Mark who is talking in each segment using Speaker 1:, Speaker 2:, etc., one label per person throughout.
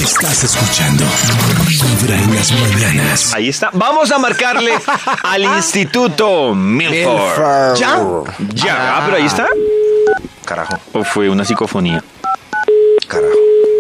Speaker 1: Estás escuchando Vibra en las mañanas.
Speaker 2: Ahí está. Vamos a marcarle al Instituto Milford. ¿Ya? Pero ahí está.
Speaker 3: Carajo.
Speaker 2: ¿O fue una psicofonía?
Speaker 3: Carajo.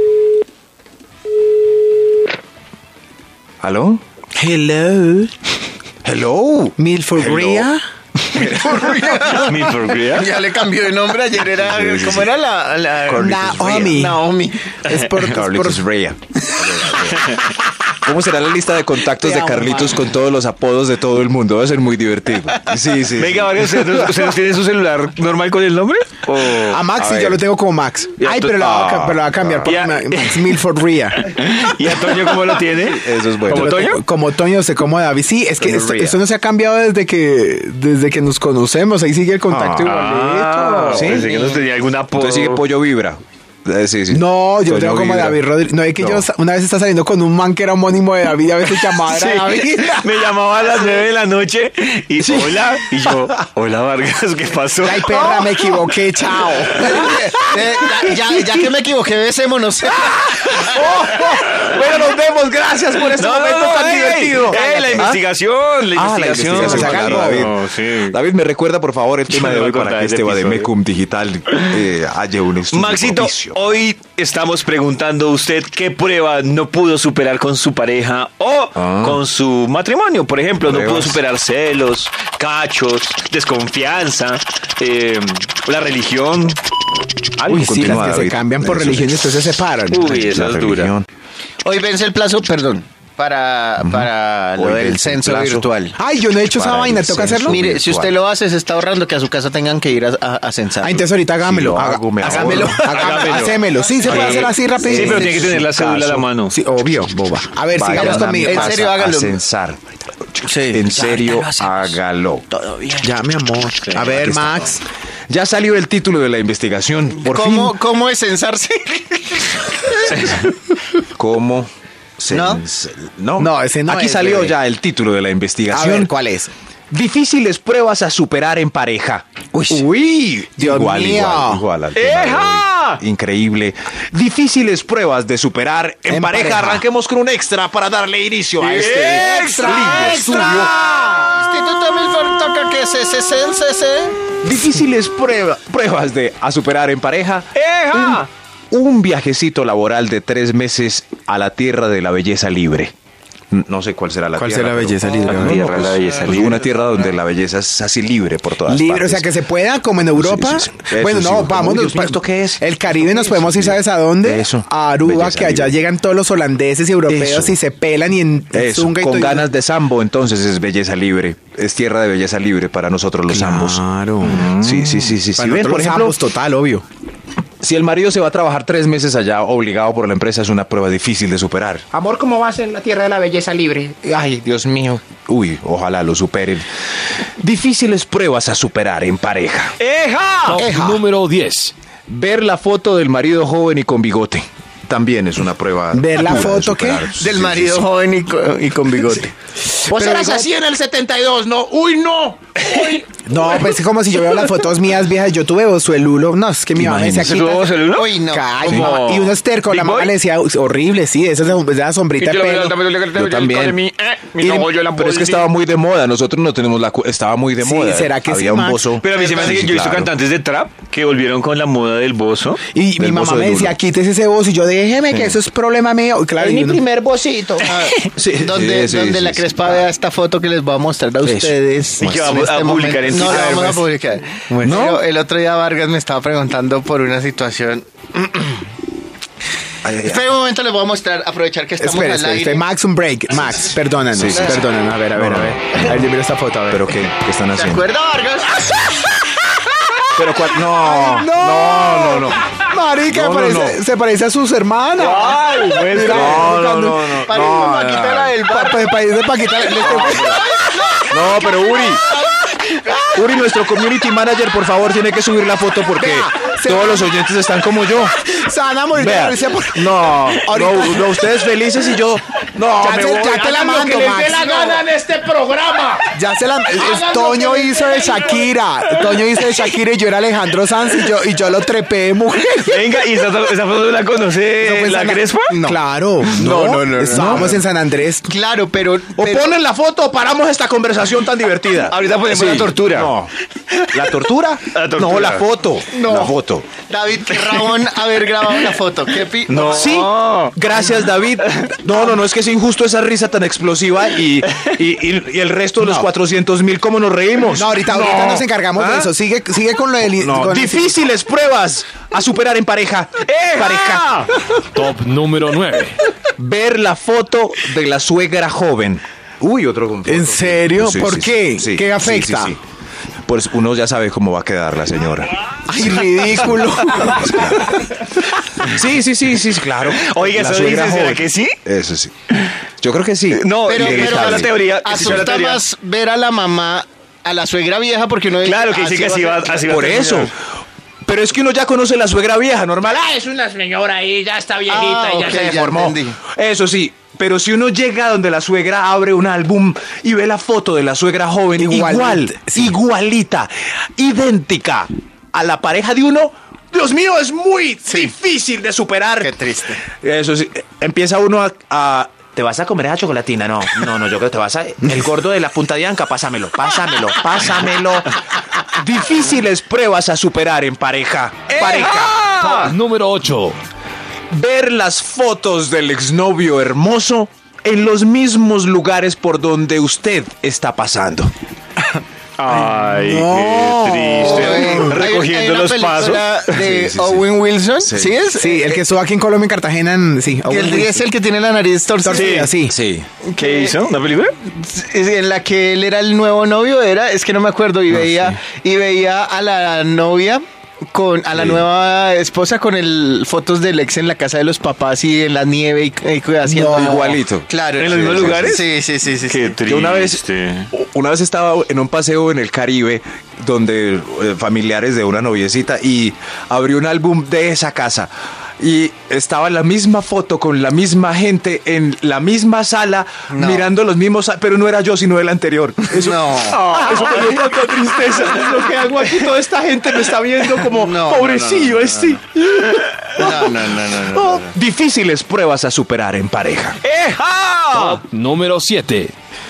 Speaker 3: ¿Aló?
Speaker 4: Hello.
Speaker 3: Hello.
Speaker 4: Milford Ria.
Speaker 2: Milford.
Speaker 5: Ya le cambió de nombre. Ayer era...
Speaker 3: Sí.
Speaker 5: ¿Cómo era la
Speaker 4: Naomi.
Speaker 5: Naomi.
Speaker 4: Es por
Speaker 3: Carlitos Rea. ¿Cómo será la lista de contactos
Speaker 4: Te
Speaker 3: de
Speaker 4: amo,
Speaker 3: Carlitos
Speaker 4: man.
Speaker 3: con todos los apodos de todo el mundo? Debe ser muy divertido. Sí.
Speaker 2: Venga, Vargas, ¿usted nos tiene su celular normal con el nombre? ¿O...
Speaker 4: A Max
Speaker 3: A
Speaker 4: sí,
Speaker 3: ver.
Speaker 4: yo lo tengo como Max.
Speaker 2: Y a
Speaker 4: Ay,
Speaker 2: to-
Speaker 4: pero lo va a cambiar por
Speaker 2: Ya.
Speaker 4: Max Milford Ria.
Speaker 2: ¿Y a Toño cómo lo tiene?
Speaker 3: Eso es bueno.
Speaker 2: ¿Como Toño?
Speaker 4: Como Toño, usted como David. Sí, es que
Speaker 3: Toño Ria.
Speaker 4: esto no se ha cambiado desde que nos conocemos. Ahí sigue el contacto igualito.
Speaker 2: Sí. Pensé que nos tenía algún apodo.
Speaker 3: Entonces sigue Pollo Vibra. Sí.
Speaker 4: No, yo
Speaker 3: Toño
Speaker 4: tengo como
Speaker 3: Vibra.
Speaker 4: David Rodríguez. No, es que
Speaker 3: No.
Speaker 4: yo una vez estaba saliendo con un man que era homónimo de David, a veces llamaba
Speaker 2: Sí,
Speaker 4: era David.
Speaker 2: me llamaba a las 9 de la noche y hola, y yo, hola Vargas, ¿qué pasó?
Speaker 4: Ay, perra, me equivoqué, chao.
Speaker 5: Ya que me equivoqué, besémonos.
Speaker 3: Bueno, nos vemos. Gracias por este momento tan divertido.
Speaker 2: La investigación, la
Speaker 3: Ah, la
Speaker 2: investigación.
Speaker 3: investigación,
Speaker 4: Claro,
Speaker 3: David.
Speaker 2: No, sí.
Speaker 3: David, ¿me recuerda, por favor, el tema
Speaker 2: Yo
Speaker 3: de
Speaker 2: no
Speaker 3: hoy
Speaker 2: voy a
Speaker 3: para
Speaker 2: contar
Speaker 3: que
Speaker 2: ese
Speaker 3: este
Speaker 2: episodio.
Speaker 3: Bademecum Digital haya un estudio
Speaker 2: Maxito,
Speaker 3: propicio?
Speaker 2: hoy estamos preguntando usted qué prueba no pudo superar con su pareja o con su matrimonio. Por ejemplo, no pudo
Speaker 3: Pruebas.
Speaker 2: superar celos, cachos, desconfianza, la religión. Algo.
Speaker 4: Uy, sí, las
Speaker 3: Continúa,
Speaker 4: que se
Speaker 3: David.
Speaker 4: cambian por
Speaker 3: Eso
Speaker 4: religión y
Speaker 3: es.
Speaker 4: después se separan.
Speaker 2: Uy, esa
Speaker 3: La
Speaker 2: es dura.
Speaker 3: religión.
Speaker 5: Hoy vence el plazo, perdón, para lo
Speaker 3: Hoy
Speaker 5: del
Speaker 3: vence el
Speaker 5: censo
Speaker 3: plazo.
Speaker 5: virtual.
Speaker 4: Ay, yo no he hecho esa
Speaker 3: Para
Speaker 4: vaina,
Speaker 3: el
Speaker 4: ¿tengo que
Speaker 3: censo.
Speaker 4: hacerlo?
Speaker 5: Mire, si
Speaker 3: virtual.
Speaker 5: usted lo hace, se está ahorrando que a su casa tengan que ir a censar.
Speaker 4: Ah, entonces ahorita hágamelo.
Speaker 3: Si lo hago, me ahorro.
Speaker 4: Hágamelo.
Speaker 2: Hágamelo.
Speaker 4: Hacémelo. Sí, se puede
Speaker 2: Sí.
Speaker 4: hacer así rápido.
Speaker 2: Sí, pero tiene que tener la cédula a la mano.
Speaker 4: Sí, obvio, boba. A ver,
Speaker 3: Vayan
Speaker 4: sigamos
Speaker 3: a mi
Speaker 4: conmigo.
Speaker 5: En
Speaker 3: casa
Speaker 5: serio, hágalo.
Speaker 3: a censar.
Speaker 5: Sí.
Speaker 3: En
Speaker 5: Ya,
Speaker 3: serio,
Speaker 5: ahorita lo hacemos.
Speaker 3: hágalo.
Speaker 5: Todo bien.
Speaker 4: Ya, mi amor. A ver, Max.
Speaker 3: Ya salió el título de la investigación. Por
Speaker 5: ¿Cómo es censarse?
Speaker 3: fin. ¿Cómo?
Speaker 4: No, ese no
Speaker 3: Aquí
Speaker 4: es,
Speaker 3: salió
Speaker 4: bebé.
Speaker 3: ya el título de la
Speaker 4: A
Speaker 3: investigación.
Speaker 4: ver, ¿cuál es?
Speaker 3: Difíciles pruebas a superar en pareja. Uy,
Speaker 4: Dios
Speaker 3: igual,
Speaker 4: mío.
Speaker 3: igual al tema de
Speaker 2: ¡Eja!
Speaker 3: hoy. Increíble. Difíciles pruebas de superar en pareja. Arranquemos con un extra para darle inicio a este lindo estudio.
Speaker 5: Instituto Milford toca que se cense.
Speaker 3: Difíciles pruebas de a superar en pareja.
Speaker 2: ¡Eja!
Speaker 3: Un viajecito laboral de 3 meses a la tierra de la belleza libre. No sé cuál será la
Speaker 4: ¿Cuál
Speaker 3: tierra.
Speaker 4: será la
Speaker 3: pero-
Speaker 4: belleza libre?
Speaker 3: No,
Speaker 2: Tierra de la belleza
Speaker 3: pues
Speaker 2: libre.
Speaker 3: una tierra donde la belleza es así libre por todas
Speaker 4: Libre, o
Speaker 3: partes.
Speaker 4: sea, que se pueda, como en Europa.
Speaker 3: Sí, sí, sí.
Speaker 4: Bueno,
Speaker 3: Eso
Speaker 4: no,
Speaker 3: sí,
Speaker 4: vámonos.
Speaker 3: Dios mío, ¿esto qué es?
Speaker 4: El Caribe nos podemos ir, ¿sabes a dónde?
Speaker 3: Eso.
Speaker 4: A Aruba,
Speaker 3: Belleza
Speaker 4: que allá
Speaker 3: libre.
Speaker 4: llegan todos los holandeses y europeos
Speaker 3: Eso.
Speaker 4: y se pelan y en
Speaker 3: Eso,
Speaker 4: zunga y
Speaker 3: con
Speaker 4: todo.
Speaker 3: ganas de sambo, entonces es belleza libre. Es tierra de belleza libre para nosotros los zambos.
Speaker 4: Claro.
Speaker 3: Sí. Si
Speaker 4: Para
Speaker 3: ven,
Speaker 4: nosotros
Speaker 3: por
Speaker 4: los
Speaker 3: ejemplo,
Speaker 4: ambos, total, obvio.
Speaker 3: si el marido se va a trabajar 3 meses allá obligado por la empresa, es una prueba difícil de superar.
Speaker 6: Amor, ¿cómo vas en la tierra de la belleza libre?
Speaker 3: Ay, Dios mío. Uy, ojalá lo superen. Difíciles pruebas a superar en pareja.
Speaker 2: ¡Eja!
Speaker 1: Número 10.
Speaker 3: Ver la foto del marido joven y con bigote. También es una prueba.
Speaker 4: ¿Ver la
Speaker 3: dura de
Speaker 4: foto qué?
Speaker 3: superar.
Speaker 5: Del
Speaker 3: Sí,
Speaker 5: marido
Speaker 3: sí, sí.
Speaker 5: joven y con bigote.
Speaker 6: Vos
Speaker 4: Pero
Speaker 6: eras
Speaker 4: digo-
Speaker 6: así en el 72, ¿no? ¡Uy, no! ¡Uy!
Speaker 4: No, pues es como si yo veo las fotos mías viejas, yo tuve bozuelulo. No, es que mi mamá me decía
Speaker 2: ¿Se
Speaker 4: aquí.
Speaker 2: tuvo celular?
Speaker 5: Uy, no.
Speaker 4: Ay,
Speaker 2: ¿Cómo?
Speaker 4: mamá, y uno esterco, la
Speaker 2: ¿Big
Speaker 4: mamá
Speaker 2: Boy?
Speaker 4: le decía, horrible, sí, esa es la sombrita de pelo.
Speaker 3: Yo también.
Speaker 6: Mi
Speaker 4: Y-
Speaker 3: Pero es que estaba muy de moda. Nosotros no tenemos estaba muy de
Speaker 4: Sí,
Speaker 3: moda.
Speaker 4: ¿será que
Speaker 3: había
Speaker 4: sí,
Speaker 3: un
Speaker 4: Max?
Speaker 3: bozo.
Speaker 2: Pero a mí se me hace que
Speaker 3: Sí,
Speaker 2: yo he visto
Speaker 3: claro.
Speaker 2: cantantes de trap que volvieron con la moda del bozo.
Speaker 4: Y mi
Speaker 3: Del
Speaker 4: mamá
Speaker 3: bozo
Speaker 4: me
Speaker 3: de
Speaker 4: decía,
Speaker 3: Lulo.
Speaker 4: quítese ese voz. Y yo, déjeme, que eso es problema mío. Y claro,
Speaker 6: Es
Speaker 4: y
Speaker 6: mi
Speaker 4: uno-
Speaker 6: primer vocito.
Speaker 3: Sí,
Speaker 5: Donde
Speaker 3: sí,
Speaker 5: donde
Speaker 3: sí,
Speaker 5: la
Speaker 3: sí.
Speaker 5: Crespa vea esta foto que les voy a mostrar a
Speaker 3: Eso.
Speaker 5: ustedes.
Speaker 2: Y que vamos
Speaker 5: En
Speaker 2: a publicar en
Speaker 5: No,
Speaker 2: Twitter,
Speaker 5: la vamos a
Speaker 2: pues.
Speaker 5: publicar. Pero el otro día Vargas me estaba preguntando por una situación.
Speaker 3: Ay, ay, ay.
Speaker 5: Espera un momento, les voy a mostrar, aprovechar que estamos
Speaker 4: Espera,
Speaker 5: al aire.
Speaker 4: espera, Max, un break. Max, perdónanos,
Speaker 3: Sí, sí, sí.
Speaker 4: perdónanos. A ver. A ver, yo miro esta foto, a ver.
Speaker 3: ¿Pero qué están
Speaker 5: ¿Se
Speaker 3: haciendo?
Speaker 5: acuerda, Vargas?
Speaker 3: Pero no.
Speaker 4: Marica,
Speaker 3: No, no,
Speaker 4: se parece a sus hermanas.
Speaker 2: ¡Ay, muestra!
Speaker 3: No.
Speaker 5: Parece Paquita, la del bar.
Speaker 4: Parece Paquita.
Speaker 3: No, pero Uri, nuestro community manager, por favor, tiene que subir la foto porque Todos los oyentes están como yo.
Speaker 4: Se van a morir de
Speaker 3: Vea,
Speaker 4: risa por-
Speaker 3: no,
Speaker 4: Ahorita.
Speaker 3: no, ustedes felices y yo. No,
Speaker 4: Ya
Speaker 3: me
Speaker 4: te-
Speaker 3: voy.
Speaker 4: ya te la
Speaker 6: Hagan lo
Speaker 4: mando,
Speaker 6: que les
Speaker 4: Max.
Speaker 6: dé la gana en este programa.
Speaker 4: Ya se la...
Speaker 6: Hagan
Speaker 4: Toño
Speaker 6: lo que
Speaker 4: hizo de Shakira. Toño hizo de Shakira y yo era Alejandro Sanz y yo lo trepé de mujer.
Speaker 2: Venga, ¿y esa foto la conoce
Speaker 4: ¿Eso fue en
Speaker 2: la
Speaker 4: San-
Speaker 2: Crespa?
Speaker 4: No. Claro.
Speaker 3: No.
Speaker 4: Estábamos en San Andrés.
Speaker 5: Claro, pero...
Speaker 3: O ponen la foto o paramos esta conversación tan divertida.
Speaker 2: Ahorita ponemos la tortura.
Speaker 3: No. ¿La tortura?
Speaker 2: La tortura.
Speaker 3: No, la foto.
Speaker 5: No.
Speaker 3: La foto.
Speaker 5: David, qué rabón haber grabado la foto. ¿Qué
Speaker 2: No.
Speaker 3: Sí, gracias David. No, es que es injusto esa risa tan explosiva y el resto de los 400,000, ¿cómo nos reímos?
Speaker 4: No, ahorita nos encargamos de
Speaker 3: ¿Ah?
Speaker 4: eso. Sigue con lo del...
Speaker 3: No,
Speaker 4: con-
Speaker 3: difíciles pruebas a superar en pareja. Pareja.
Speaker 1: Top número 9.
Speaker 3: Ver la foto de la suegra joven. Uy, otro con foto.
Speaker 4: ¿En serio?
Speaker 3: Sí,
Speaker 4: ¿Por
Speaker 3: sí,
Speaker 4: qué?
Speaker 3: sí,
Speaker 4: ¿Qué afecta?
Speaker 3: Pues uno ya sabe cómo va a quedar la señora.
Speaker 4: Ay, ridículo.
Speaker 3: Sí, claro.
Speaker 2: Oiga,
Speaker 3: La
Speaker 2: eso
Speaker 3: suegra
Speaker 2: dice, ¿será
Speaker 3: joven.
Speaker 2: que sí?
Speaker 3: Eso sí. Yo creo que sí.
Speaker 2: No,
Speaker 5: Pero
Speaker 2: existe la teoría. existe la
Speaker 5: asusta
Speaker 2: teoría.
Speaker 5: más ver a la mamá, a la suegra vieja, porque uno...
Speaker 2: Claro que sí que así va a
Speaker 3: Por
Speaker 2: terminar.
Speaker 3: eso. Pero es que uno ya conoce la suegra vieja, normal.
Speaker 6: Ah, es una señora ahí, ya está viejita y ya
Speaker 5: ok,
Speaker 6: se
Speaker 5: ya
Speaker 6: deformó.
Speaker 5: entendí.
Speaker 3: Eso sí. Pero si uno llega donde la suegra abre un álbum y ve la foto de la suegra joven igualita, idéntica a la pareja de uno, Dios mío, es muy difícil de superar.
Speaker 5: Qué triste.
Speaker 3: Eso sí, empieza uno a ¿te vas a comer esa chocolatina? No, yo creo que te vas a... El gordo de la punta de anca, pásamelo. Difíciles pruebas a superar en pareja.
Speaker 1: Top número 8.
Speaker 3: Ver las fotos del exnovio hermoso en los mismos lugares por donde usted está pasando.
Speaker 2: Ay,
Speaker 4: No.
Speaker 2: qué triste. Recogiendo
Speaker 5: una
Speaker 2: los pasos.
Speaker 5: película de
Speaker 3: Sí.
Speaker 5: Owen Wilson. ¿Sí, es?
Speaker 4: Sí, el que estuvo aquí en Colombia, en Cartagena, sí.
Speaker 5: Que es el que tiene la nariz torcida.
Speaker 4: Sí.
Speaker 3: Sí.
Speaker 2: ¿Qué hizo? ¿Una película?
Speaker 5: En la que él era el nuevo novio, es que no me acuerdo, y veía a la novia a la nueva esposa con fotos del ex en la casa de los papás y en la nieve y haciendo
Speaker 3: Igualito.
Speaker 5: Claro.
Speaker 2: ¿En los mismos lugares?
Speaker 5: Sí.
Speaker 2: Qué triste.
Speaker 3: Yo una vez estaba en un paseo en el Caribe donde familiares de una noviecita y abrí un álbum de esa casa y estaba la misma foto con la misma gente en la misma sala mirando los mismos, pero no era yo sino el anterior. Eso, eso me dio tanta tristeza. Lo que hago aquí, toda esta gente me está viendo como pobrecillo este.
Speaker 5: No.
Speaker 3: Difíciles pruebas a superar en pareja.
Speaker 1: Top número 7.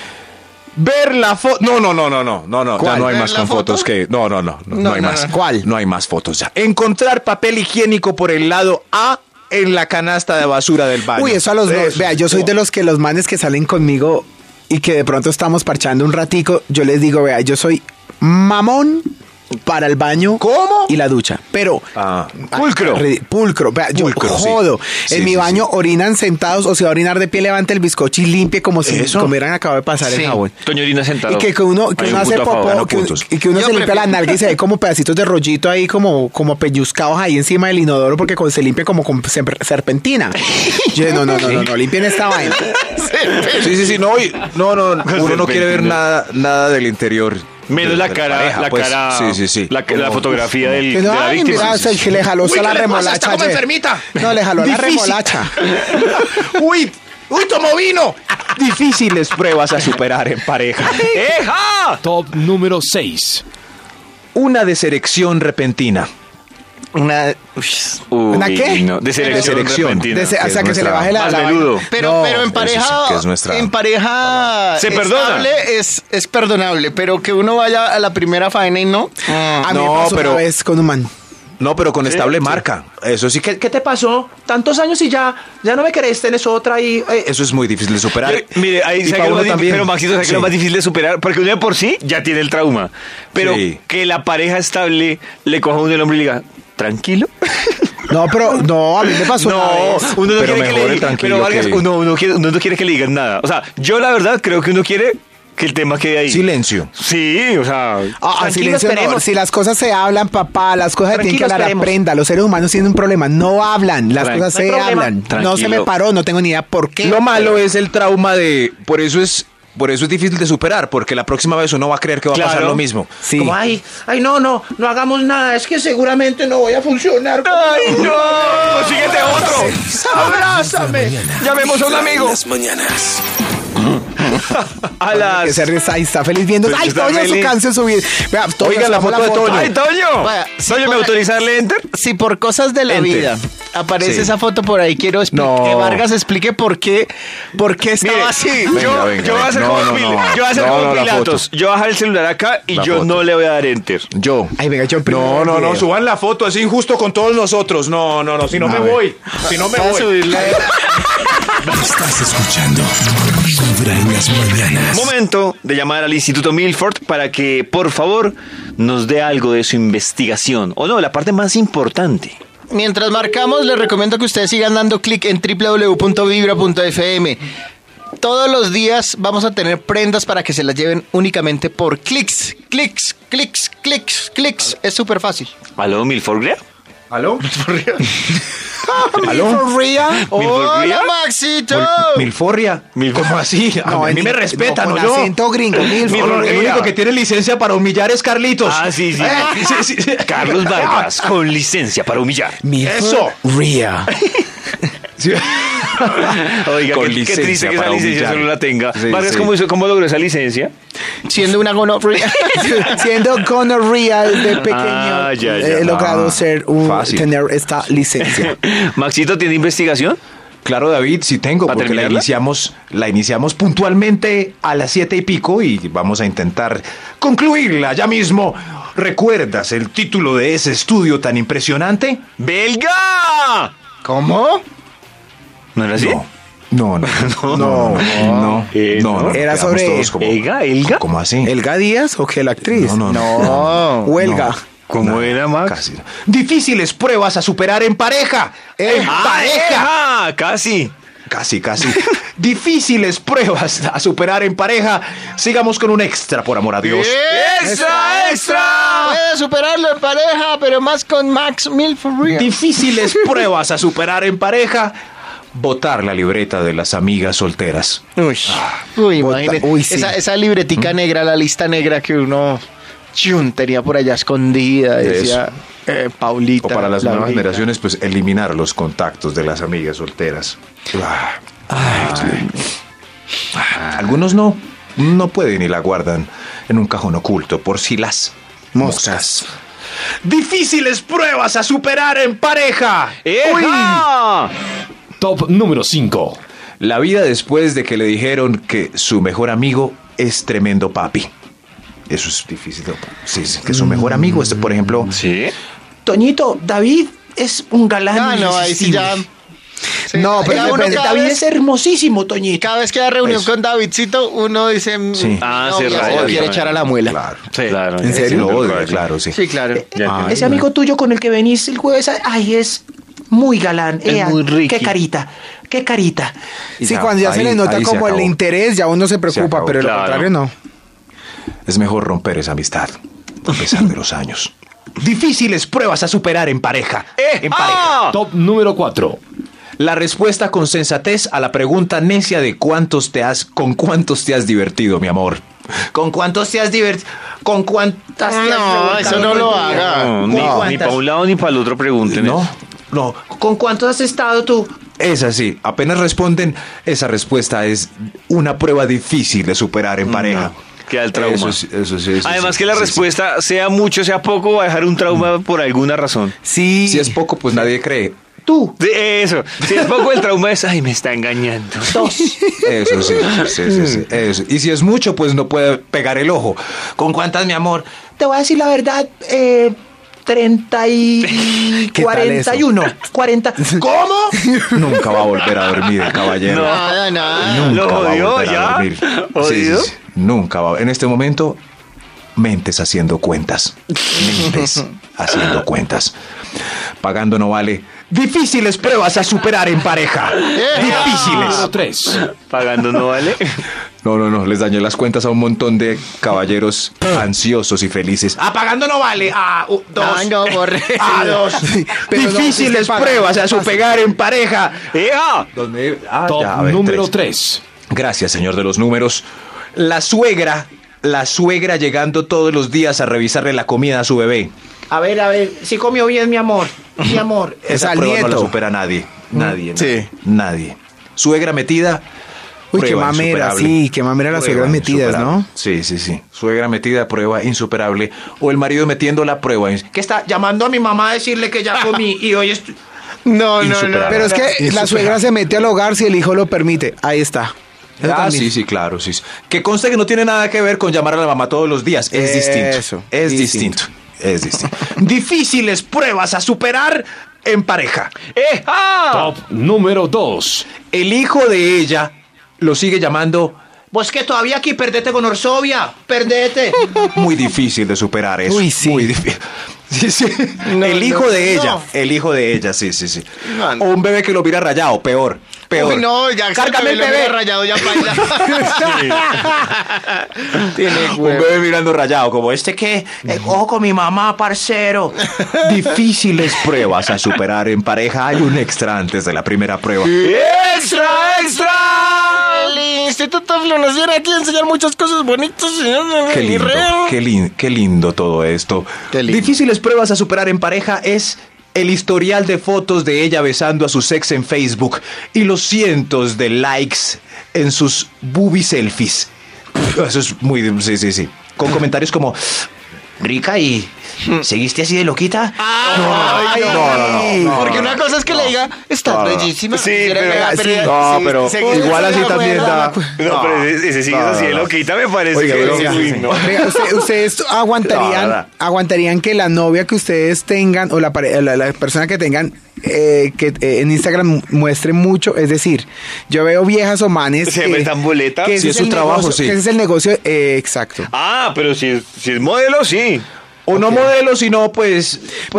Speaker 3: Ver la foto. No. Ya
Speaker 4: ¿Cuál?
Speaker 3: no hay
Speaker 5: ¿Ver
Speaker 3: más
Speaker 5: la
Speaker 3: con
Speaker 5: foto?
Speaker 3: fotos que. No hay más.
Speaker 4: ¿Cuál?
Speaker 3: No hay más fotos ya. Encontrar papel higiénico por el lado A en la canasta de basura del baño.
Speaker 4: Uy, eso a los dos. Vea, yo soy de los que los manes que salen conmigo y que de pronto estamos parchando un ratico, yo les digo, vea, yo soy mamón para el baño.
Speaker 3: ¿Cómo?
Speaker 4: Y la ducha. Pero...
Speaker 2: Pulcro.
Speaker 4: Pulcro. Vea, yo
Speaker 3: Pulcro, sí.
Speaker 4: jodo.
Speaker 3: Sí,
Speaker 4: en mi
Speaker 3: sí,
Speaker 4: baño orinan sentados o si va a orinar de pie, levante el bizcocho y limpie como si
Speaker 3: Eso.
Speaker 4: hubieran acabado de pasar el jabón.
Speaker 2: Toño Orina sentado.
Speaker 4: Y que uno
Speaker 2: Hay un
Speaker 4: hace
Speaker 2: punto a favor,
Speaker 4: popó,
Speaker 2: no
Speaker 4: que,
Speaker 2: puntos.
Speaker 4: y que uno
Speaker 5: Yo
Speaker 4: se limpia la
Speaker 5: prefiero-
Speaker 4: nalga y se ve como pedacitos de rollito ahí como pellizcados ahí encima del inodoro porque se limpia como con serpentina. Yo, no, limpien esta vaina.
Speaker 3: Sí, no, uno no quiere ver nada del interior.
Speaker 2: Menos
Speaker 3: de
Speaker 2: la
Speaker 3: la
Speaker 2: cara,
Speaker 3: pareja,
Speaker 2: la
Speaker 3: pues.
Speaker 2: cara,
Speaker 3: Sí.
Speaker 2: la
Speaker 3: Como-
Speaker 2: fotografía de
Speaker 4: Que no,
Speaker 2: la
Speaker 4: ay,
Speaker 2: víctima.
Speaker 4: mira, se le jaló
Speaker 6: Uy,
Speaker 4: la
Speaker 6: ¿qué le pasa?
Speaker 4: remolacha.
Speaker 6: Está como
Speaker 4: ayer.
Speaker 6: enfermita.
Speaker 4: No, le jaló la
Speaker 3: Difícil.
Speaker 4: remolacha.
Speaker 6: Uy, tomó vino.
Speaker 3: Difíciles pruebas a superar en pareja.
Speaker 2: ¡Eja!
Speaker 1: Top número 6.
Speaker 3: Una deserección repentina.
Speaker 5: Una...
Speaker 4: ¿Una qué?
Speaker 2: No, de selección.
Speaker 3: Selección.
Speaker 2: repentina.
Speaker 4: O sea, que se le
Speaker 3: nuestra-
Speaker 4: baje la
Speaker 2: Más
Speaker 4: vaina.
Speaker 2: veludo.
Speaker 5: Pero en
Speaker 3: eso
Speaker 5: pareja,
Speaker 3: sí que es nuestra-
Speaker 5: en pareja
Speaker 2: Se perdona.
Speaker 5: estable es perdonable, pero que uno vaya a la primera faena y no.
Speaker 4: A mí
Speaker 3: No,
Speaker 4: me pasó
Speaker 3: pero-
Speaker 4: una vez con un man.
Speaker 3: No, pero con estable marca. Eso sí. ¿Qué te pasó? Tantos años y ya no me querés, tenés otra y... eso es muy difícil de superar.
Speaker 2: Mire, ahí
Speaker 3: Y
Speaker 2: sabe
Speaker 3: pa'
Speaker 2: que lo
Speaker 3: uno
Speaker 2: más
Speaker 3: también.
Speaker 2: pero Maxito, ¿sabe que
Speaker 3: Sí.
Speaker 2: lo más difícil de superar? Porque uno de por sí ya tiene el trauma. Pero
Speaker 3: Sí.
Speaker 2: que la pareja estable le coja a uno el hombro y le diga, tranquilo.
Speaker 4: No, pero no, a mí me pasó una
Speaker 2: No,
Speaker 4: vez.
Speaker 2: uno no
Speaker 3: Pero
Speaker 2: quiere que
Speaker 3: mejor
Speaker 2: le
Speaker 3: el tranquilo
Speaker 2: pero Vargas,
Speaker 3: que-
Speaker 2: uno no quiere que le digan nada. O sea, yo la verdad creo que uno quiere que el tema quede ahí.
Speaker 3: Silencio.
Speaker 2: Sí, o sea,
Speaker 4: Ah, silencio, no. Si las cosas se hablan, papá, las cosas se tienen que hablar, aprenda. Los seres humanos tienen un problema, no hablan, las cosas se hablan. No se me
Speaker 2: Tranquilo.
Speaker 4: paró, no tengo ni idea por qué.
Speaker 3: Lo malo es el trauma de... Por eso es Por eso es difícil de superar, porque la próxima vez uno va a creer que va a pasar
Speaker 2: Claro.
Speaker 3: lo mismo.
Speaker 4: Sí.
Speaker 6: Como, ay, no hagamos nada. Es que seguramente no voy a funcionar.
Speaker 2: ¡Ay, no! ¡Consíguete otro!
Speaker 6: ¡Abrázame!
Speaker 2: Llamemos a un amigo.
Speaker 1: Las mañanas.
Speaker 2: A
Speaker 4: Que
Speaker 2: las...
Speaker 4: se ríe, ahí está feliz viendo.
Speaker 2: Pero
Speaker 4: Ay,
Speaker 2: está
Speaker 4: Toño, su
Speaker 2: feliz.
Speaker 4: canción subir. Vea, Toño,
Speaker 3: Oiga, la
Speaker 4: sacamos
Speaker 3: foto de Toño.
Speaker 2: ¡Ay, Toño!
Speaker 5: Vaya,
Speaker 2: Toño, ¿me autoriza a darle enter?
Speaker 5: Si por cosas de la
Speaker 3: Enter.
Speaker 5: vida aparece
Speaker 3: Sí.
Speaker 5: esa foto por ahí, quiero
Speaker 3: No.
Speaker 5: que Vargas explique por qué estaba
Speaker 2: Mire,
Speaker 5: así.
Speaker 3: Venga,
Speaker 2: yo
Speaker 3: venga,
Speaker 2: voy a hacer
Speaker 3: no,
Speaker 2: como
Speaker 3: no,
Speaker 2: Pil-
Speaker 3: no.
Speaker 2: yo voy a hacer
Speaker 3: No,
Speaker 2: como
Speaker 3: no, la
Speaker 2: Pilatos. Yo voy a dejar el celular acá y
Speaker 3: La
Speaker 2: yo
Speaker 3: foto.
Speaker 2: no le voy a dar enter.
Speaker 3: Yo.
Speaker 4: Ay, venga, yo primero.
Speaker 3: No,
Speaker 4: video.
Speaker 3: suban la foto, es injusto con todos nosotros. No, si no me voy. Si no me
Speaker 5: Voy a
Speaker 3: voy.
Speaker 5: subirle.
Speaker 1: Estás escuchando Vibra en las mañanas.
Speaker 2: Momento de llamar al Instituto Milford para que, por favor, nos dé algo de su investigación. O no, la parte más importante.
Speaker 5: Mientras marcamos, les recomiendo que ustedes sigan dando clic en www.vibra.fm. Todos los días vamos a tener prendas para que se las lleven únicamente por clics. Clics, clics, clics, clics. Es súper fácil.
Speaker 2: ¿Aló, Milford Grea?
Speaker 3: ¿Aló?
Speaker 4: For real?
Speaker 5: ¡Hola,
Speaker 2: Grea?
Speaker 5: Maxito!
Speaker 3: Milforria. ¿Cómo así? A mí me respetan,
Speaker 4: con
Speaker 3: ¿no? Yo.
Speaker 4: acento gringo, Milford.
Speaker 3: No, el único que tiene licencia para humillar es Carlitos.
Speaker 2: Ah, sí, sí.
Speaker 3: Sí.
Speaker 2: Carlos Vargas, con licencia para humillar.
Speaker 3: Eso.
Speaker 4: Ria.
Speaker 3: Sí.
Speaker 2: Oiga,
Speaker 3: Con
Speaker 2: qué triste
Speaker 3: licencia
Speaker 2: que esa
Speaker 3: para
Speaker 2: licencia
Speaker 3: humillar.
Speaker 2: solo la tenga.
Speaker 3: Sí,
Speaker 2: Vargas,
Speaker 3: sí.
Speaker 2: ¿cómo logró esa licencia?
Speaker 5: Siendo una gonorrea.
Speaker 4: Siendo gonorrea de pequeño,
Speaker 2: Ah, ya.
Speaker 4: he logrado
Speaker 3: Fácil.
Speaker 4: tener esta licencia.
Speaker 2: Maxito, ¿tiene investigación?
Speaker 3: Claro, David, sí tengo,
Speaker 2: ¿Para
Speaker 3: porque
Speaker 2: terminarla?
Speaker 3: la iniciamos puntualmente a las 7:00 y vamos a intentar concluirla ya mismo. ¿Recuerdas el título de ese estudio tan impresionante?
Speaker 2: ¡Belga!
Speaker 5: ¿Cómo?
Speaker 2: ¿No era así?
Speaker 3: No.
Speaker 2: ¿no?
Speaker 4: Era
Speaker 3: quedamos
Speaker 4: sobre
Speaker 3: todos como-
Speaker 2: ¿Elga?
Speaker 3: ¿Cómo así?
Speaker 4: ¿Elga Díaz o que la actriz?
Speaker 3: No.
Speaker 4: Huelga.
Speaker 2: ¿Cómo era, Max?
Speaker 3: Casi. Difíciles pruebas a superar en pareja. En pareja.
Speaker 2: Casi.
Speaker 3: Casi. Difíciles pruebas a superar en pareja. Sigamos con un extra, por amor a Dios.
Speaker 2: ¡Extra!
Speaker 5: Puede superarlo en pareja, pero más con Max Milford.
Speaker 3: Difíciles pruebas a superar en pareja. Botar la libreta de las amigas solteras.
Speaker 5: Uy, imagínate.
Speaker 4: Uy, sí.
Speaker 5: Esa libretica negra, la lista negra que uno tenía por allá escondida. Decía Paulita.
Speaker 3: O para las
Speaker 5: la
Speaker 3: nuevas
Speaker 5: amiga.
Speaker 3: generaciones, pues eliminar los contactos de las amigas solteras. Algunos no pueden y la guardan en un cajón oculto por si las moscas. Difíciles pruebas a superar en pareja.
Speaker 2: ¡Eja!
Speaker 1: Top número 5.
Speaker 3: La vida después de que le dijeron que su mejor amigo es tremendo papi. Eso es difícil. Sí, que su mejor amigo es, por ejemplo,
Speaker 2: ¿Sí?
Speaker 6: Toñito, David es un galán.
Speaker 5: Ah, no, ahí sí ya. Sí,
Speaker 4: No, pero
Speaker 5: ya uno
Speaker 4: depende.
Speaker 5: cada
Speaker 6: David
Speaker 5: vez-
Speaker 6: es hermosísimo, Toñito.
Speaker 5: Cada vez que hay reunión
Speaker 3: Eso.
Speaker 5: con Davidcito, uno dice,
Speaker 3: Sí.
Speaker 2: Ah,
Speaker 5: no,
Speaker 2: se
Speaker 5: ya
Speaker 2: raya,
Speaker 5: lo quiere
Speaker 2: ya.
Speaker 5: echar a la muela.
Speaker 3: claro.
Speaker 2: Claro.
Speaker 4: ¿En serio?
Speaker 3: Lo odia, claro, sí.
Speaker 5: Sí, claro.
Speaker 6: Ese amigo tuyo con el que venís el jueves, ay, es muy galán.
Speaker 5: Es muy riqui.
Speaker 6: Qué carita.
Speaker 3: Y
Speaker 4: Sí,
Speaker 3: ya,
Speaker 4: cuando ya se
Speaker 3: ahí-
Speaker 4: le nota
Speaker 3: ahí se
Speaker 4: como el
Speaker 3: acabó.
Speaker 4: interés, ya uno se preocupa,
Speaker 3: acabó.
Speaker 4: pero lo
Speaker 2: Claro.
Speaker 4: contrario no.
Speaker 3: Es mejor romper esa amistad, a pesar de los años. Difíciles pruebas a superar en pareja. En pareja.
Speaker 1: Top número 4.
Speaker 3: La respuesta con sensatez a la pregunta necia de con cuántos te has divertido, mi amor.
Speaker 6: ¿Con cuántos te has divertido? ¿Con cuántas te has
Speaker 5: No,
Speaker 6: revolcado
Speaker 5: eso no lo
Speaker 6: con tu
Speaker 5: haga.
Speaker 6: vida?
Speaker 2: No,
Speaker 6: ¿Con
Speaker 2: ni
Speaker 6: cuántas?
Speaker 2: para un lado ni para el otro pregunten.
Speaker 3: No.
Speaker 6: ¿Con cuántos has estado tú?
Speaker 3: Es así. Apenas responden, esa respuesta es una prueba difícil de superar en pareja.
Speaker 2: Queda el trauma.
Speaker 3: Eso sí.
Speaker 2: Además
Speaker 3: sí,
Speaker 2: que la
Speaker 3: sí,
Speaker 2: respuesta, sea mucho, sea poco, va a dejar un trauma por alguna razón.
Speaker 4: Sí.
Speaker 3: Si es poco, pues nadie cree.
Speaker 6: Tú.
Speaker 2: Sí, eso. Si es poco, el trauma es, ay, me está engañando.
Speaker 6: Dos.
Speaker 3: Eso sí. Eso. Y si es mucho, pues no puede pegar el ojo.
Speaker 6: ¿Con cuántas, mi amor? Te voy a decir la verdad. 30 y...
Speaker 4: ¿Qué tal eso?
Speaker 6: 41. 40. ¿Cómo?
Speaker 3: Nunca va a volver a dormir el caballero.
Speaker 5: Nada.
Speaker 3: Nunca
Speaker 2: ¿Lo
Speaker 3: va a
Speaker 2: odió
Speaker 3: volver a
Speaker 2: ya?
Speaker 3: dormir.
Speaker 2: ¿Odió?
Speaker 3: Sí. Nunca va. En este momento, mentes haciendo cuentas. Mentes haciendo cuentas. Pagando no vale. Difíciles pruebas a superar en pareja. Difíciles.
Speaker 1: Número 3.
Speaker 2: Pagando no vale.
Speaker 3: No. Les dañé las cuentas a un montón de caballeros ansiosos y felices.
Speaker 6: Apagando no vale. Dos.
Speaker 5: Ay, no, borre.
Speaker 6: Dos.
Speaker 4: Pero no,
Speaker 3: Difíciles
Speaker 4: usted paga.
Speaker 3: pruebas a superar en pareja.
Speaker 2: ¡Eja!
Speaker 3: ¿Dónde?
Speaker 1: Top
Speaker 3: ya, a ver,
Speaker 1: número
Speaker 3: 3.
Speaker 1: 3.
Speaker 3: Gracias, señor de los números. La suegra llegando todos los días a revisarle la comida a su bebé.
Speaker 6: A ver, si comió bien, mi amor. Mi amor.
Speaker 3: Esa
Speaker 4: al
Speaker 3: prueba no la
Speaker 4: nieto.
Speaker 3: supera nadie. Nadie.
Speaker 5: Sí.
Speaker 3: Nadie. Suegra metida.
Speaker 4: Uy, qué
Speaker 3: prueba
Speaker 4: mamera,
Speaker 3: insuperable.
Speaker 4: sí, qué mamera las
Speaker 3: Prueba
Speaker 4: suegras metidas,
Speaker 3: insuperable.
Speaker 4: ¿no?
Speaker 3: Sí. Suegra metida, prueba insuperable. O el marido metiendo la prueba.
Speaker 6: Que está llamando a mi mamá a decirle que ya comí y hoy estoy...
Speaker 5: No.
Speaker 3: Insuperable.
Speaker 4: Pero es que la suegra se mete al hogar si el hijo lo permite. Ahí está. Eso
Speaker 3: Ah,
Speaker 4: también.
Speaker 3: sí, claro, sí. Que conste que no tiene nada que ver con llamar a la mamá todos los días. Es distinto.
Speaker 4: Eso,
Speaker 3: Es
Speaker 4: distinto.
Speaker 3: distinto. Es distinto. Difíciles pruebas a superar en pareja.
Speaker 1: Top número 2.
Speaker 3: El hijo de ella lo sigue llamando.
Speaker 6: Vos que todavía aquí, perdete con Orsovia. Perdete.
Speaker 3: Muy difícil de superar eso.
Speaker 4: Uy, sí.
Speaker 3: Muy difícil. Sí.
Speaker 5: No,
Speaker 3: el hijo
Speaker 5: no,
Speaker 3: de ella.
Speaker 5: no.
Speaker 3: El hijo de ella, sí.
Speaker 5: No, no.
Speaker 3: O un bebé que lo mira rayado, peor.
Speaker 5: Uy, no, ya
Speaker 3: Cárgame el
Speaker 5: lo
Speaker 3: bebé.
Speaker 5: hubiera rayado ya baila. Tiene
Speaker 3: Un
Speaker 5: huevo.
Speaker 3: bebé mirando rayado, como este que.
Speaker 6: Ojo con mi mamá, parcero.
Speaker 3: Difíciles pruebas a superar en pareja. Hay un extra antes de la primera prueba.
Speaker 5: ¡Extra! El Instituto Flo nos viene aquí a enseñar muchas cosas bonitas, señor.
Speaker 3: Qué lindo todo esto.
Speaker 5: Qué lindo.
Speaker 3: Difíciles pruebas a superar en pareja es el historial de fotos de ella besando a su ex en Facebook y los cientos de likes en sus boobie selfies. Eso es muy... Sí. Con comentarios como...
Speaker 6: Rica, ¿y seguiste así de loquita?
Speaker 3: No.
Speaker 5: Porque una cosa es que le diga, estás bellísima.
Speaker 2: Sí,
Speaker 3: pero igual así también da...
Speaker 2: No, pero ese sigue así de loquita, me parece.
Speaker 3: Oiga,
Speaker 2: que
Speaker 3: pero-
Speaker 2: sí, uy, no.
Speaker 4: Venga, ustedes
Speaker 3: No,
Speaker 4: aguantarían,
Speaker 3: nada.
Speaker 4: aguantarían que la novia que ustedes tengan o la persona que tengan en Instagram muestre mucho, es decir, yo veo viejas o manes
Speaker 2: ¿Se metan boleta?
Speaker 4: que ese
Speaker 3: Si es su
Speaker 4: el
Speaker 3: trabajo,
Speaker 4: negocio,
Speaker 3: sí.
Speaker 4: que ese es el negocio, exacto.
Speaker 2: Ah, pero si es modelo, sí.
Speaker 3: O no modelo, sino pues,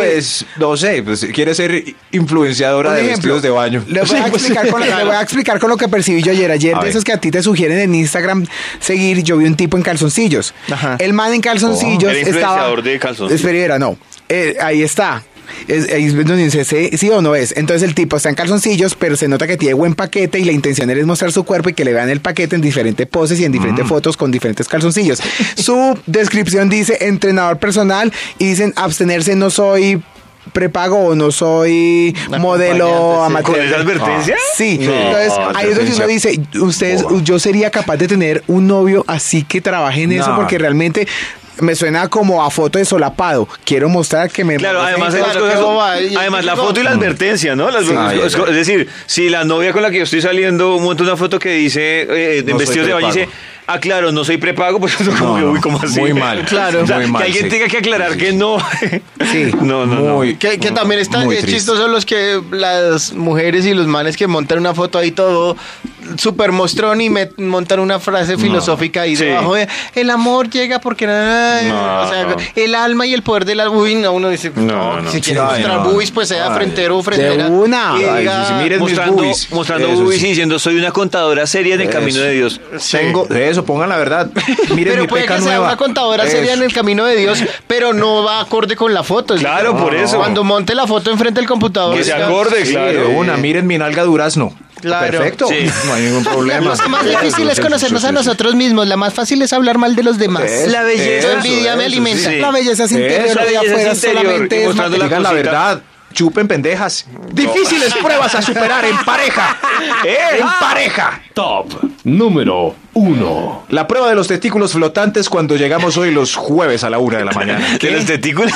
Speaker 3: no sé, pues quiere ser influenciadora
Speaker 4: Por
Speaker 3: de
Speaker 4: ejemplo,
Speaker 3: vestidos de baño.
Speaker 4: Le voy a explicar con lo que percibí yo ayer. Ayer
Speaker 3: A
Speaker 4: de
Speaker 3: ver.
Speaker 4: esos que a ti te sugieren en Instagram seguir, yo vi un tipo en calzoncillos.
Speaker 5: Ajá.
Speaker 4: El man en calzoncillos
Speaker 2: Era
Speaker 4: estaba...
Speaker 2: influenciador de calzoncillos.
Speaker 4: Espera, no. Ahí está. Ahí es donde dice sí o no es. Entonces el tipo está en calzoncillos, pero se nota que tiene buen paquete y la intención es mostrar su cuerpo y que le vean el paquete en diferentes poses y en diferentes fotos con diferentes calzoncillos. Su descripción dice entrenador personal y dicen abstenerse, no soy prepago o no soy modelo
Speaker 5: Acompañante,
Speaker 2: ¿Con
Speaker 4: amateur.
Speaker 2: esa advertencia?
Speaker 4: Sí,
Speaker 3: No,
Speaker 4: entonces ahí es donde uno
Speaker 3: advertencia.
Speaker 4: dice, yo sería capaz de tener un novio así que trabaje en eso
Speaker 3: No.
Speaker 4: porque realmente me suena como a foto de solapado. Quiero mostrar que me...
Speaker 2: Claro, además,
Speaker 5: Claro,
Speaker 2: las cosas
Speaker 5: qué
Speaker 2: son-
Speaker 5: boba, y-
Speaker 2: además la foto y la advertencia, ¿no? Es decir, si la novia con la que yo estoy saliendo monta una foto que dice en
Speaker 3: No soy
Speaker 2: vestidos de baño
Speaker 3: prepago.
Speaker 2: dice, claro, no soy prepago, pues eso como que, uy, ¿cómo así?
Speaker 3: Muy mal.
Speaker 5: Claro.
Speaker 2: O sea,
Speaker 3: Muy mal,
Speaker 2: que alguien
Speaker 3: sí.
Speaker 2: tenga que aclarar
Speaker 3: Sí,
Speaker 2: que
Speaker 3: sí.
Speaker 2: no.
Speaker 4: Sí.
Speaker 2: No.
Speaker 3: Muy,
Speaker 5: Que también están
Speaker 3: muy triste.
Speaker 5: chistosos los que las mujeres y los manes que montan una foto ahí todo súper mostrón y montan una frase filosófica ahí
Speaker 2: Sí.
Speaker 5: debajo de el amor llega porque
Speaker 2: No,
Speaker 5: o sea,
Speaker 2: no.
Speaker 5: el alma y el poder del alma. Uy, no, uno dice,
Speaker 2: No,
Speaker 5: si quiere
Speaker 3: Ay,
Speaker 5: mostrar
Speaker 3: no.
Speaker 5: boobies, pues sea
Speaker 3: Ay.
Speaker 5: frentero o frentera.
Speaker 4: De una.
Speaker 5: Y
Speaker 3: Ay,
Speaker 5: diga,
Speaker 3: sí, miren mis
Speaker 2: Mostrando
Speaker 3: boobies.
Speaker 2: mostrando
Speaker 3: Eso
Speaker 2: boobies
Speaker 3: sí.
Speaker 2: y diciendo, soy una contadora seria en el
Speaker 3: Eso.
Speaker 2: camino de Dios.
Speaker 3: Tengo, de eso, pongan la verdad. Miren
Speaker 5: pero
Speaker 3: mi
Speaker 5: puede
Speaker 3: peca
Speaker 5: que sea
Speaker 3: nueva.
Speaker 5: una contadora
Speaker 3: Eso.
Speaker 5: seria en el camino de Dios, pero no va acorde con la foto. Es
Speaker 2: Claro,
Speaker 5: decir,
Speaker 2: por eso.
Speaker 5: Cuando monte la foto enfrente del computador.
Speaker 2: Que se
Speaker 5: diga,
Speaker 2: acorde,
Speaker 3: Sí,
Speaker 2: claro.
Speaker 3: de una, miren mi nalga durazno.
Speaker 5: Claro.
Speaker 3: Perfecto.
Speaker 2: Sí.
Speaker 3: No hay ningún problema.
Speaker 5: Lo más difícil es conocernos a nosotros mismos. La más fácil es hablar mal de los demás.
Speaker 3: Eso,
Speaker 5: La belleza,
Speaker 3: eso,
Speaker 5: envidia me
Speaker 3: eso,
Speaker 5: alimenta.
Speaker 2: sí.
Speaker 4: La belleza es interior,
Speaker 3: Eso,
Speaker 4: la de
Speaker 2: la belleza
Speaker 4: afuera
Speaker 2: es interior,
Speaker 4: solamente
Speaker 2: y
Speaker 4: es
Speaker 2: mostrando
Speaker 3: Digan la
Speaker 2: cosita.
Speaker 3: verdad. Chupen pendejas. Difíciles pruebas a superar en pareja. En pareja.
Speaker 1: Top número 1.
Speaker 3: La prueba de los testículos flotantes cuando llegamos hoy los jueves a la 1 de la mañana.
Speaker 2: ¿De los testículos?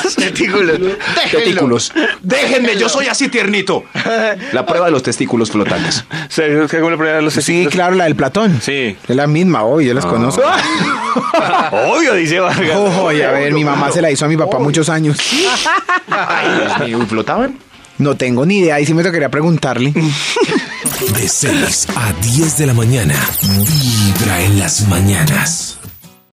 Speaker 3: Testículos. Déjenme, yo soy así tiernito. La prueba de los testículos flotantes.
Speaker 2: ¿Sabes cómo le ponen a los
Speaker 4: Sí,
Speaker 2: testículos?
Speaker 4: claro, la del Platón.
Speaker 2: Sí.
Speaker 4: Es la misma, hoy yo las conozco.
Speaker 2: Obvio, dice Vargas.
Speaker 4: Ojo, y a ver, mi mamá se la hizo a mi papá muchos años.
Speaker 3: Ay, Dios mío, ¿y flotaban?
Speaker 4: No tengo ni idea, y sí me tocaría preguntarle.
Speaker 1: De 6 a 10 de la mañana. Vibra en las mañanas.